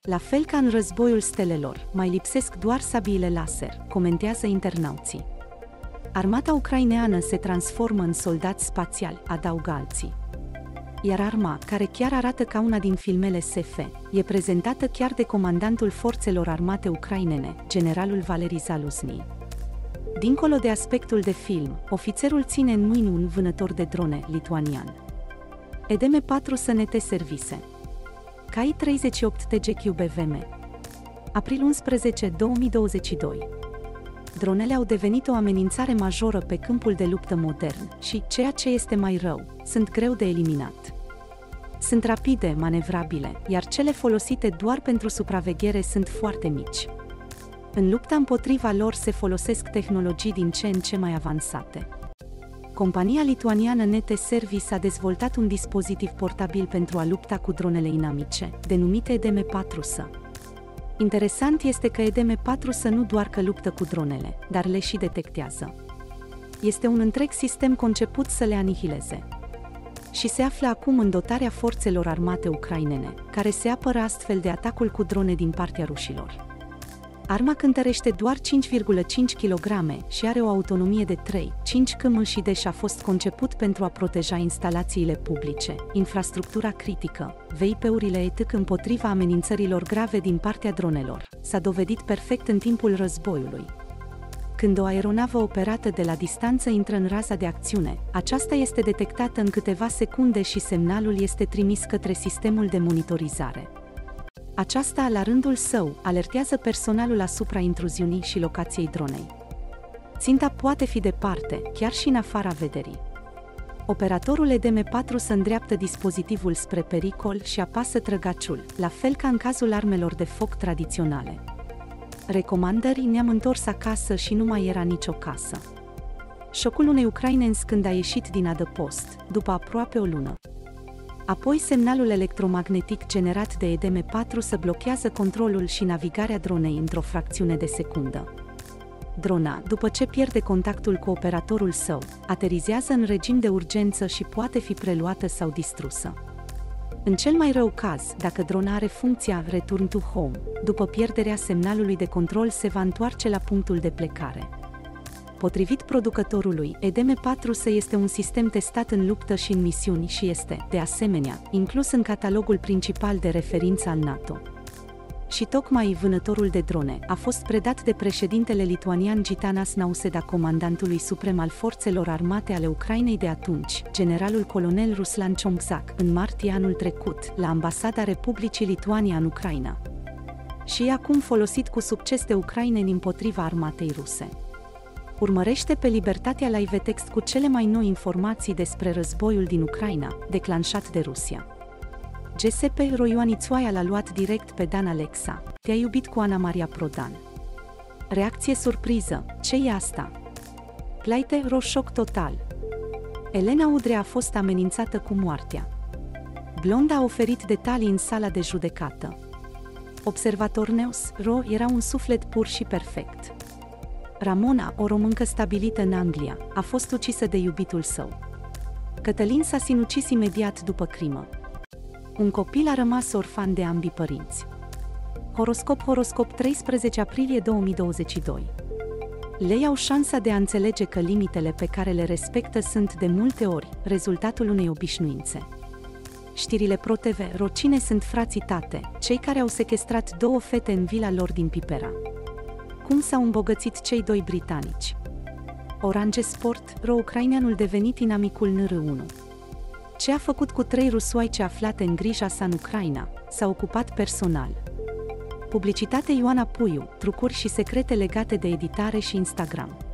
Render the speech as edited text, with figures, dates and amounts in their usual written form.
La fel ca în războiul stelelor, mai lipsesc doar sabiile laser, comentează internauții. Armata ucraineană se transformă în soldați spațiali, adaugă alții. Iar arma, care chiar arată ca una din filmele SF, e prezentată chiar de comandantul forțelor armate ucrainene, generalul Valeri Zaluzny. Dincolo de aspectul de film, ofițerul ține în mâini un vânător de drone lituanian. EDM4 SNT Service. KI-38 TGQBVM. April 11, 2022. Dronele au devenit o amenințare majoră pe câmpul de luptă modern și, ceea ce este mai rău, sunt greu de eliminat. Sunt rapide, manevrabile, iar cele folosite doar pentru supraveghere sunt foarte mici. În lupta împotriva lor se folosesc tehnologii din ce în ce mai avansate. Compania lituaniană NT Service a dezvoltat un dispozitiv portabil pentru a lupta cu dronele inamice, denumite EDM4S. Interesant este că EDM4S nu doar că luptă cu dronele, dar le și detectează. Este un întreg sistem conceput să le anihileze. Și se află acum în dotarea forțelor armate ucrainene, care se apără astfel de atacul cu drone din partea rușilor. Arma cântărește doar 5,5 kg și are o autonomie de 3-5 km și deși a fost conceput pentru a proteja instalațiile publice, infrastructura critică, VIP-urile etc. împotriva amenințărilor grave din partea dronelor, s-a dovedit perfect în timpul războiului. Când o aeronavă operată de la distanță intră în raza de acțiune, aceasta este detectată în câteva secunde și semnalul este trimis către sistemul de monitorizare. Aceasta, la rândul său, alertează personalul asupra intruziunii și locației dronei. Ținta poate fi departe, chiar și în afara vederii. Operatorul EDM4 se îndreaptă dispozitivul spre pericol și apasă trăgaciul, la fel ca în cazul armelor de foc tradiționale. Recomandări: ne-am întors acasă și nu mai era nicio casă. Șocul unei ucrainenți când a ieșit din adăpost, după aproape o lună. Apoi semnalul electromagnetic generat de EDM4 se blochează controlul și navigarea dronei într-o fracțiune de secundă. Drona, după ce pierde contactul cu operatorul său, aterizează în regim de urgență și poate fi preluată sau distrusă. În cel mai rău caz, dacă drona are funcția Return to Home, după pierderea semnalului de control se va întoarce la punctul de plecare. Potrivit producătorului, EDM4S este un sistem testat în luptă și în misiuni și este, de asemenea, inclus în catalogul principal de referință al NATO. Și tocmai vânătorul de drone a fost predat de președintele lituanian Gitanas Nauseda comandantului suprem al forțelor armate ale Ucrainei de atunci, generalul colonel Ruslan Chomzak, în martie anul trecut, la ambasada Republicii Lituania în Ucraina. Și e acum folosit cu succes de ucraineni împotriva armatei ruse. Urmărește pe Libertatea Live Text cu cele mai noi informații despre războiul din Ucraina, declanșat de Rusia. GSP Roioanițoaia l-a luat direct pe Dan Alexa. Te-a iubit cu Ana Maria Prodan. Reacție surpriză. Ce e asta? Plaite, șoc total. Elena Udrea a fost amenințată cu moartea. Blonda a oferit detalii în sala de judecată. Observator News, era un suflet pur și perfect. Ramona, o româncă stabilită în Anglia, a fost ucisă de iubitul său. Cătălin s-a sinucis imediat după crimă. Un copil a rămas orfan de ambii părinți. Horoscop 13 aprilie 2022. Lei au șansa de a înțelege că limitele pe care le respectă sunt de multe ori rezultatul unei obișnuințe. Știrile ProTV. Cine sunt frații Tate, cei care au sequestrat 2 fete în vila lor din Pipera? Cum s-au îmbogățit cei 2 britanici? Orange Sport. Ucraineanul devenit inamicul NR1. Ce a făcut cu 3 rusoaice aflate în grija sa în Ucraina? S-a ocupat personal. Publicitate Ioana Puiu, trucuri și secrete legate de editare și Instagram.